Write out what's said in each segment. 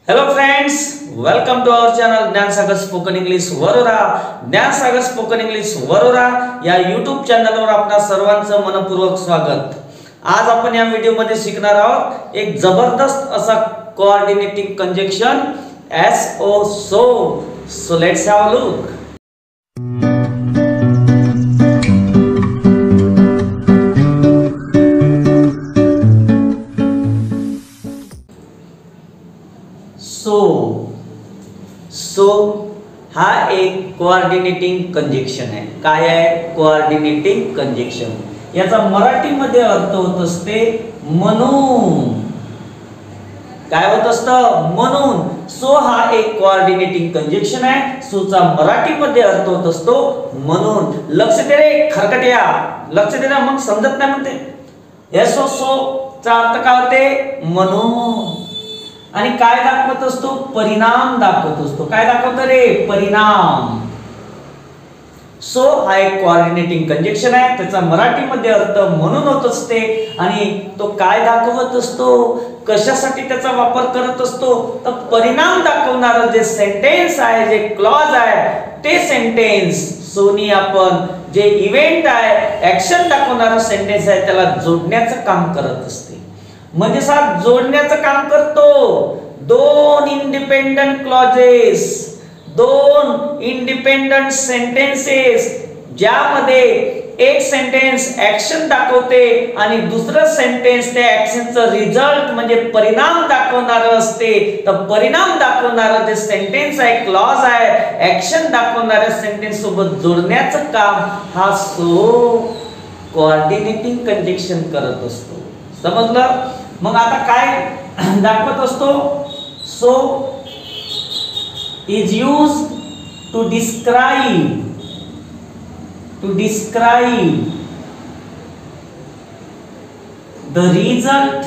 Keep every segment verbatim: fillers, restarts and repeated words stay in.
Hello friends, welcome to our channel Gyansagar spoken English Warora. Gyansagar spoken English Warora या YouTube चॅनलवर आपणा सर्वांचं मनपूर्वक स्वागत. आज आपण या व्हिडिओमध्ये शिकणार आहोत एक जबरदस्त असा coordinating conjunction S O so. So let's have a look. So so हा एक कोऑर्डिनेटिंग कंजक्शन आहे. काय आहे? Coordinating conjunction. याचा मराठीमध्ये अर्थ होत असते म्हणून. काय होत असतं? म्हणून. सो हा एक कोऑर्डिनेटिंग कंजक्शन आहे. सो चा मराठीमध्ये अर्थ होत असतो म्हणून. लक्ष दे रे खरकट्या, लक्ष दे ना, मग समजत नाही म्हणते. एस ओ सो चा अर्थ काय होते? म्हणून. आणि काय दाखवत असतो? परिणाम दाखवत असतो. काय दाखवतो रे? परिणाम. सो हा एक कोऑर्डिनेटिंग कंजक्शन आहे. त्याचा मराठीमध्ये अर्थ म्हणून होत असते. आणि तो काय दाखवत असतो? कशासाठी त्याचा वापर करत असतो? तर परिणाम दाखवणारं जे सेंटेन्स आहे, जे क्लॉज आहे, ते सेंटेन्स सोनी आपण जे इव्हेंट आहे, ऍक्शन दाखवणारं सेंटेन्स आहे, त्याला जोडण्याचं काम करत असते. म्हणजे साथ जोडण्याचं काम करतो. दोन इंडिपेंडंट क्लॉजेस, दोन इंडिपेंडंट सेंटेन्सेस, ज्यामध्ये एक सेंटेन्स ऍक्शन दाखवते आणि दुसरं सेंटेन्स त्या ऍक्शनचं रिझल्ट म्हणजे परिणाम दाखवणारं असते. तर परिणाम दाखवणारं जे सेंटेन्स आहे, क्लॉज आहे, ऍक्शन दाखवणाऱ्या सेंटेन्स सोबत जोडण्याचं काम हा सो कोऑर्डिनेटिंग कंजक्शन करत असतो. समजलं? मग आता काय दाखवत असतो? So is used to describe to describe the result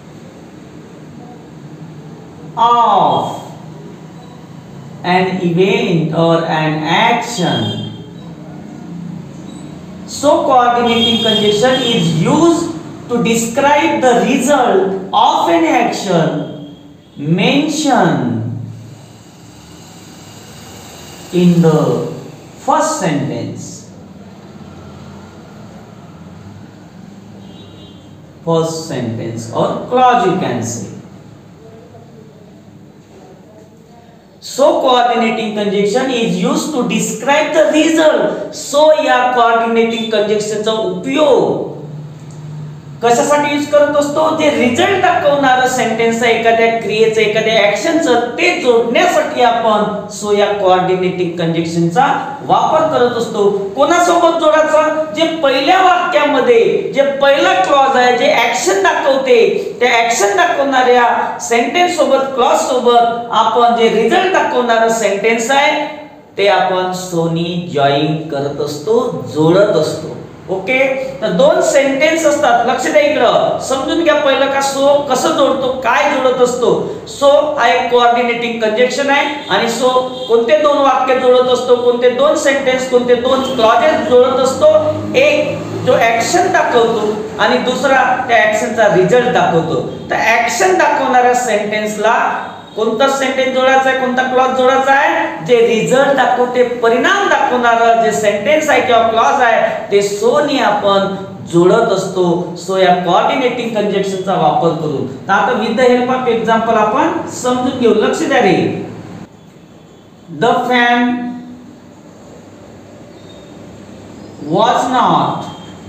of an event or an action. So coordinating conjunction is used to describe the result of an action mentioned in the first sentence. First sentence or clause you can say. So coordinating conjunction is used to describe the result. So या coordinating conjunction चा उपयोग कशासाठी use करत असतो? जे result दाखवणारं sentence आहे, एखाद्या क्रियेचं, एखाद्या ऍक्शनचं, ते जोडण्यासाठी आपण सो या कोऑर्डिनेटिंग कंजक्शनचा वापर करत असतो. कोणासोबत जोडायचं? जे पहिल्या वाक्यामध्ये जे पहिला क्लॉज आहे, जे ऍक्शन दाखवते, त्या ऍक्शन दाखवणाऱ्या सेंटेन्स सोबत, क्लॉज सोबत आपण जे रिझल्ट दाखवणारं सेंटेन्स आहे ते आपण सोनी जॉईन करत असतो, जोडत असतो. ओके. तर दोन सेंटेन्स असतात. लक्ष द्या इकडं, समजून घ्या पहिलं का सो कसं जोडतो, काय जोडत असतो. सो हा एक कोऑर्डिनेटिंग कंजक्शन आहे. आणि सो कोणते दोन वाक्य जोडत असतो, कोणते दोन सेंटेन्स, कोणते दोन क्लॉजेस जोडत असतो. एक जो ऍक्शन दाखवतो आणि दुसरा त्या ऍक्शनचा रिझल्ट दाखवतो. तर ऍक्शन दाखवणाऱ्या सेंटेन्सला कोणता सेंटेन्स जोडायचा आहे, कोणता क्लॉज जोडायचा आहे? जे रिझल्ट दाखवते, परिणाम दाखवणारं जे सेंटेन्स आहे किंवा क्लॉज आहे ते सोनी आपण जोडत असतो. सो या कोऑर्डिनेटिंग कंजक्शनचा वापर करून. तर आता with the help of example आपण समजून घेऊ. लक्ष द्या रे. The fan was not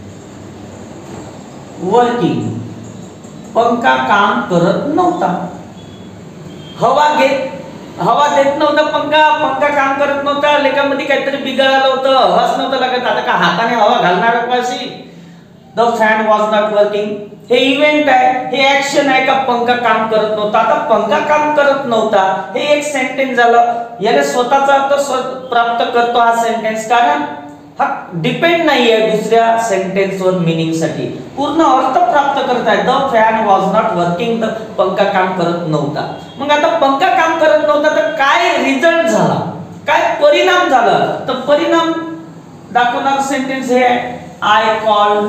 working. पंखा काम करत नव्हता. हवा घेत हवा देत नव्हता पंखा. पंखा काम करत नव्हता. लेखामध्ये काहीतरी बिघडलं होतं. हस नव्हतं लागत. आता का हाताने हवा घालणार कशी? The fan was not working. हे इव्हेंट आहे, हे ऍक्शन आहे का पंखा काम करत नव्हता. आता पंखा काम करत नव्हता हे एक सेंटेन्स झालं. याने स्वतःचा अर्थ प्राप्त करतो हा सेंटेन्स, कारण हा डिपेंड नाहीये दुसऱ्या सेंटेन्सवर मीनिंग साठी. पूर्ण अर्थ प्राप्त करत आहे. The fan was not working. The पंखा काम करत नव्हता. मग आता पंखा काम करत नव्हता तर काय रिझल्ट झाला, काय परिणाम झाला? तर परिणाम दाखवणारा सेंटेन्स हे आहे. I call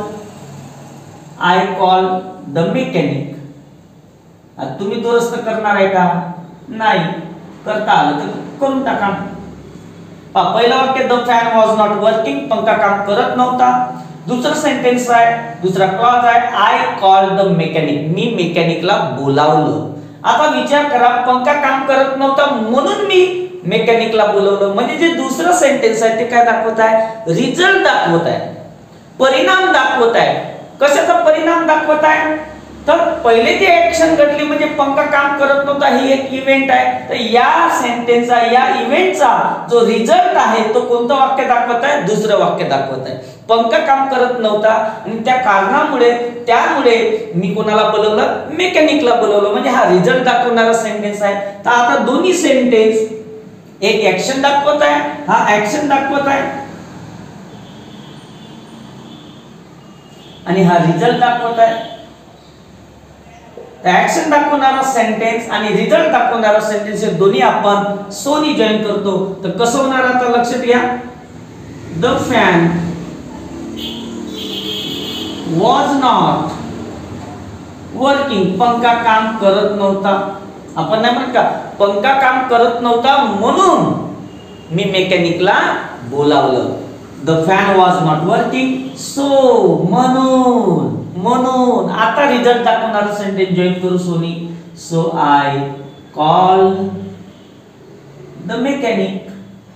I call the mechanic. तुम्ही दुरुस्त करणार आहे का? नाही करता आलं तर करून टाका. पहिलं वाक्य the fan was not working, पंखा काम करत नव्हता. दुसरं सेंटेन्स आहे, दुसरा क्लॉज आहे, आय कॉल द मेकॅनिक, मी मेकॅनिकला बोलावलं. आता विचार करा, पंखा काम करत नव्हता म्हणून मी मेकॅनिकला बोलवलं. म्हणजे जे दुसरं सेंटेन्स आहे ते काय दाखवत आहे? रिझल्ट दाखवत आहे, परिणाम दाखवत आहे. कशाचा परिणाम दाखवत आहे? तर पहिले जी ऍक्शन घडली म्हणजे पंखा काम करत नव्हता ही एक इव्हेंट आहे. तर या सेंटेन्सचा, या इव्हेंटचा जो रिझल्ट आहे तो कोणतं वाक्य दाखवत आहे? दुसरं वाक्य दाखवत आहे. पंखा काम करत नव्हता आणि त्या कारणामुळे त्यामुळे मी कोणाला बोलवलं? मेकॅनिकला बोलवलं. म्हणजे हा रिझल्ट दाखवणारा सेंटेन्स आहे. तर आता दोन्ही सेंटेन्स, एक ऍक्शन दाखवत आहे, हा ऍक्शन दाखवत आहे आणि हा रिझल्ट दाखवत आहे. ऍक्शन दाखवणारा सेंटेन्स आणि रिझल्ट दाखवणारा सेंटेन्स हे दोन्ही आपण सो नी जॉईन करतो. तर कसं होणार आता लक्षात घ्या. The fan was not working, पंखा काम करत नव्हता. आपण नाही म्हणत का पंखा काम करत नव्हता म्हणून मी मेकॅनिकला बोलावलं. The fan was not working, so म्हणून म्हणून आता रिझल्ट दाखवणारा सेंटेन्स जॉईन करू सोनी. So I call the mechanic.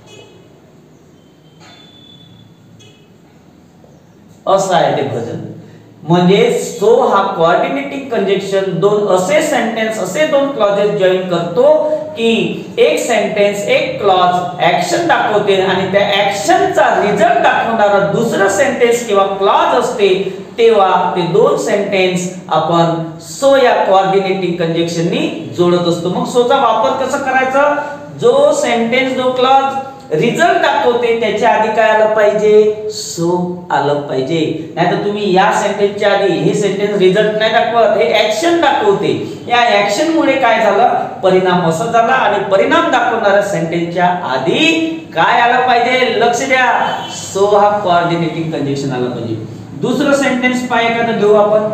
असं आहे ते भजन. म्हणजे सो हा कोऑर्डिनेटिंग कंजक्शन दोन असे सेंटेन्स, असे दोन क्लॉजेस जॉईन करतो की एक सेंटेन्स, एक क्लॉज ऍक्शन दाखवते आणि त्या ऍक्शनचा रिझल्ट दाखवणारा दुसरं सेंटेन्स किंवा क्लॉज असते. तेव्हा ते दोन सेंटेन्स आपण सो या कोऑर्डिनेटिंग कंजक्शननी जोडत असतो. मग सोचा वापर कसा करायचा? जो सेंटेन्स, जो क्लॉज रिझल्ट दाखवते त्याच्या आधी काय आलं पाहिजे? सो आलं पाहिजे. नाहीतर तुम्ही या सेंटेन्सच्या आधी हे सेंटेन्स रिझल्ट नाही दाखवत, हे ऍक्शन दाखवते. या ऍक्शन मुळे काय झालं? परिणाम असं झाला आणि परिणाम दाखवणाऱ्या सेंटेन्सच्या आधी काय आलं पाहिजे? लक्ष द्या, सो हा कोऑर्डिनेटिंग कंजक्शन आलं पाहिजे. दुसरं सेंटेन्स पाय एखादं घेऊ आपण.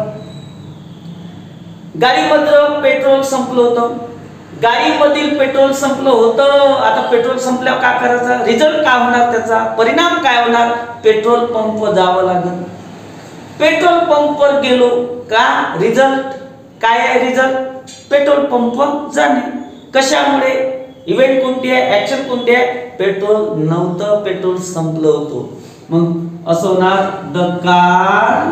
गाडीमधलं पेट्रोल संपलं होतं. गाडीमधील पेट्रोल संपलं होतं. आता पेट्रोल संपल्यावर काय करायचं? रिझल्ट काय होणार? त्याचा परिणाम काय होणार? पेट्रोल पंप जावं लागेल. पेट्रोल पंपवर गेलो का? रिझल्ट काय आहे? रिझल्ट पेट्रोल पंप जाणे. कशामुळे? इव्हेंट कोणती आहे? ऍक्शन कोणती आहे? पेट्रोल नव्हतं, पेट्रोल संपलं होतं. मग असं होणार, the car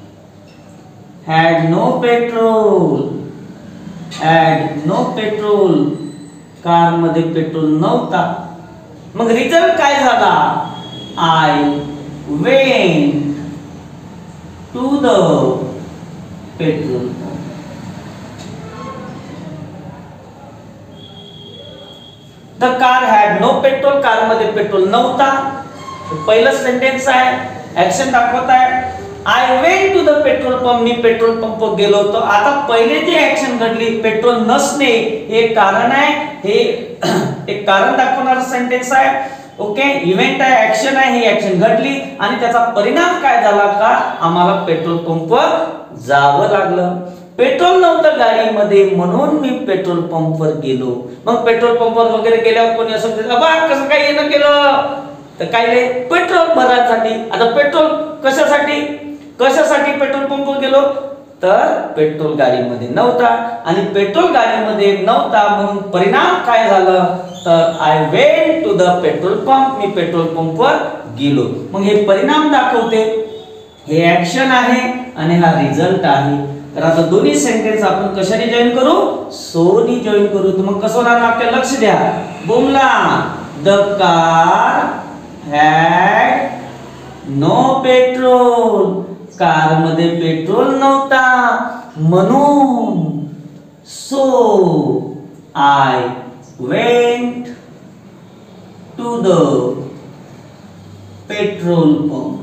had no petrol. Had no petrol, car मध्ये पेट्रोल नव्हता. मग रिझल्ट काय झाला? I went to the petrol pump. The car had no petrol, car मध्ये पेट्रोल नव्हता. पहिलं सेंटेन्स आहे, ऍक्शन दाखवत आहे. I went to the petrol pump, मी पेट्रोल पंप गेलो होतो. आता पहिले जी ऍक्शन घडली, पेट्रोल नसणे, हे कारण आहे, हे एक कारण दाखवणारा सेंटेन्स आहे. ओके, इव्हेंट आहे, ऍक्शन आहे, ही ऍक्शन घडली आणि त्याचा परिणाम काय झाला का? आम्हाला पेट्रोल पंपवर जावं लागलं. पेट्रोल नव्हतं गाडीमध्ये म्हणून मी पेट्रोल पंपवर गेलो. मग पेट्रोल पंपवर वगैरे गेल्यावर कोणी असं म्हणतं, कसं काय येणं केलं? तर काय रे? पेट्रोल भरण्यासाठी. आता पेट्रोल कशासाठी? कशासाठी पेट्रोल पंपवर गेलो? तर पेट्रोल गाडीमध्ये नव्हता आणि पेट्रोल गाडीमध्ये नव्हता म्हणून परिणाम काय झालं? तर I went to the petrol pump, मी पेट्रोल पंपवर गेलो. मग हे परिणाम दाखवते, हे ऍक्शन आहे आणि हा रिझल्ट आहे. तर आता दोन्ही सेंटेन्स आपण कशाने जॉईन करू? सो नी जॉईन करू. तर मग कसं होणार वाक्य? लक्ष द्या. बोमला, the car had no petrol, car मध्ये पेट्रोल नव्हता म्हणून so I went to the petrol pump.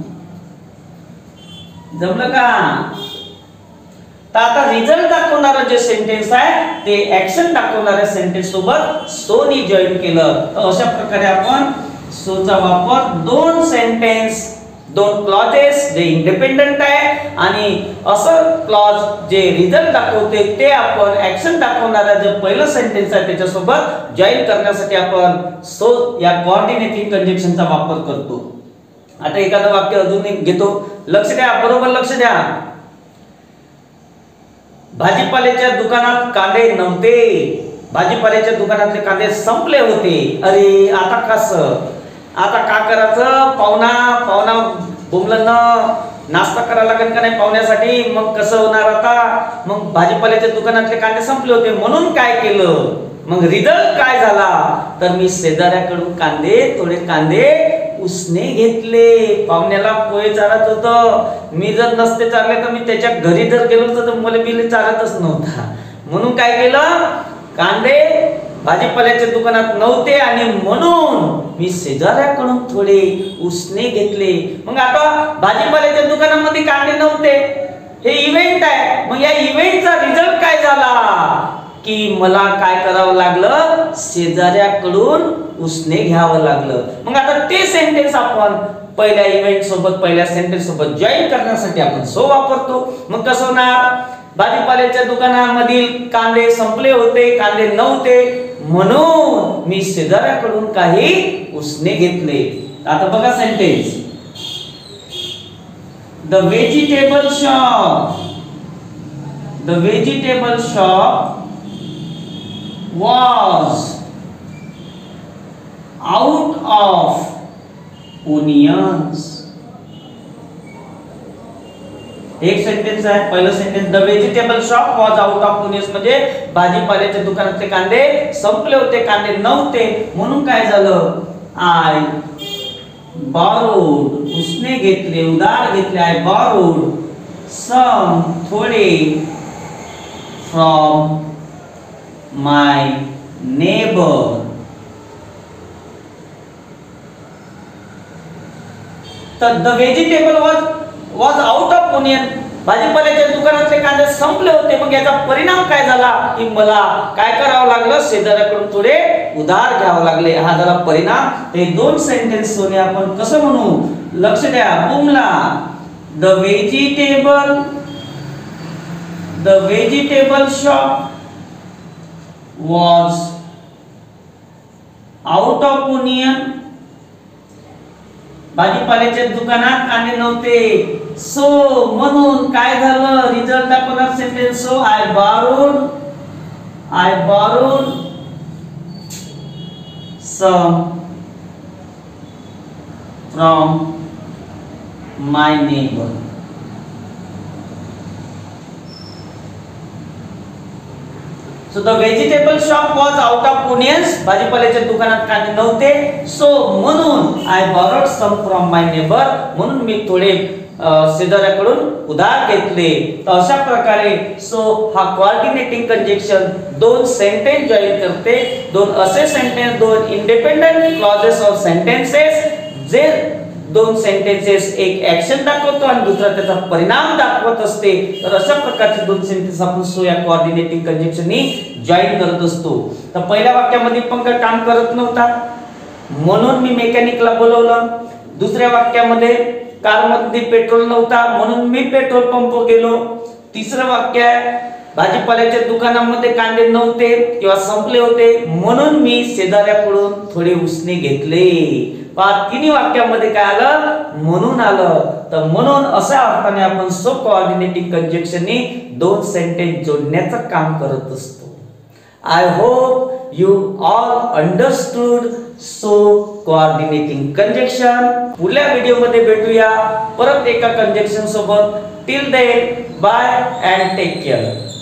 जमलं का? तर आता रिझल्ट दाखवणारा जे सेंटेन्स आहे ते ऍक्शन दाखवणाऱ्या सेंटेन्स सोबत सो नी जॉईन केलं. तर अशा प्रकारे आपण सो चा वापर दोन सेंटेन्स दोन क्लॉजेस जे इंडिपेंडंट आहे आणि असं क्लॉज जे रिझल्ट दाखवते ते आपण ऍक्शन दाखवणारा जे पहिलं सेंटेन्स आहे त्याच्यासोबत जॉईन करण्यासाठी आपण सो या कोऑर्डिनेटिंग कंजक्शनचा वापर करतो. आता एखादं वाक्य अजून एक घेतो, लक्ष द्या, बरोबर लक्ष द्या. भाजीपाल्याच्या दुकानात कांदे नव्हते. भाजीपाल्याच्या दुकानातले कांदे संपले होते. अरे आता कसं, आता का करायचं, पाहुणा पाहुणा बोमलं न नाश्ता करायला लागेल का नाही पाहुण्यासाठी, मग कसं होणार आता, मग भाजीपाल्याच्या दुकानातले कांदे संपले होते म्हणून काय केलं, मग रिझल्ट काय झाला, तर मी शेजाऱ्याकडून कांदे थोडे कांदे उसने घेतले. पाहुण्याला पोहे चारत होतं, मी जर नसते चारले तर मी त्याच्या घरी जर गेलो तर मला बिल चारतच नव्हता, म्हणून काय केलं, कांदे भाजीपाल्याच्या दुकानात नव्हते आणि म्हणून मी शेजाऱ्याकडून थोडे उसने घेतले. मग आता भाजीपाल्याच्या दुकानामध्ये कांदे नव्हते, हे इव्हेंट आहे, मग या इव्हेंटचा रिझल्ट काय झाला की मला काय करावं लागलं, शेजाऱ्याकडून उसने घ्यावं लागलं. मग आता ते सेंटेन्स आपण पहिल्या इव्हेंट सोबत पहिल्या सेंटेन्स सोबत जॉईन करण्यासाठी आपण सो वापरतो. मग कसं होणार, भाजीपाल्याच्या दुकानामधील कांदे संपले होते, कांदे नव्हते म्हणून मी शेजाऱ्याकडून काही उसने घेतले. आता बघा sentence, the vegetable shop the vegetable shop was out of onions. एक सेंटेन्स आहे, पहिलं sentence, the vegetable shop was out of onions, म्हणजे भाजीपाल्याच्या दुकानातले कांदे संपले होते, कांदे नव्हते म्हणून काय झालं, आय बॉरोड, उसने घेतले, उधार घेतले, आय बॉरोड सम, थोडे, फ्रॉम माय नेबर. तर the vegetable was was out of onion, भाजीपाल्याच्या दुकानातले कांदे संपले होते, मग याचा परिणाम काय झाला की मला काय करावं लागलं, शेजाऱ्याकडून थोडे उधार घ्यावं लागले, हा झाला परिणाम. हे दोन सेंटेन्स सोने आपण कसं म्हणू, लक्ष द्या, बुमला, the vegetable the vegetable shop was out of onion, भाजीपाल्याच्या दुकानात कांदे नव्हते, सो म्हणून काय झालं, रिझल्ट दाखवणार sentence, so I borrowed I borrowed some from my neighbour. So the vegetable shop was out of onions, भाजीपाल्याच्या दुकानात कांदे नव्हते, सो म्हणून I borrowed some from my neighbour, म्हणून मी थोडे शेजाऱ्याकडून उधार घेतले. तर अशा प्रकारे सो हा कोऑर्डिनेटिंग कंजक्शन दोन सेंटेन्स जॉईन करते, दोन असे सेंटेन्स, दोन इंडिपेंडंट क्लॉजेस ऑफ सेंटेन्सेस, जे दोन सेंटेन्सेस एक ऍक्शन दाखवतो आणि दुसरा त्याचा परिणाम दाखवत असते. तर अशा प्रकारचे दोन सेंटेन्स आपण सो या कोऑर्डिनेटिंग कंजक्शननी जॉईन करत असतो. तर पहिल्या वाक्यामध्ये पंकज काम करत नव्हता म्हणून मी मेकॅनिकला बोलवलं, दुसऱ्या वाक्यामध्ये कारमध्ये पेट्रोल नव्हता म्हणून मी पेट्रोल पंप गेलो, तिसरं वाक्य आहे भाजीपाल्याच्या दुकानामध्ये कांदे नव्हते किंवा संपले होते म्हणून मी शेजाऱ्याकडून थोडे उसने घेतले. पहा तिन्ही वाक्यामध्ये काय आलं, म्हणून आलं. तर म्हणून अशा अर्थाने आपण सो कोऑर्डिनेटिंग कंजक्शननी दोन सेंटेन्स जोडण्याचं काम करत असतो. I hope you all understood so coordinating conjunction. पुढल्या व्हिडिओ मध्ये भेटूया परत एका कंजक्शन सोबत. Till then, bye and take care.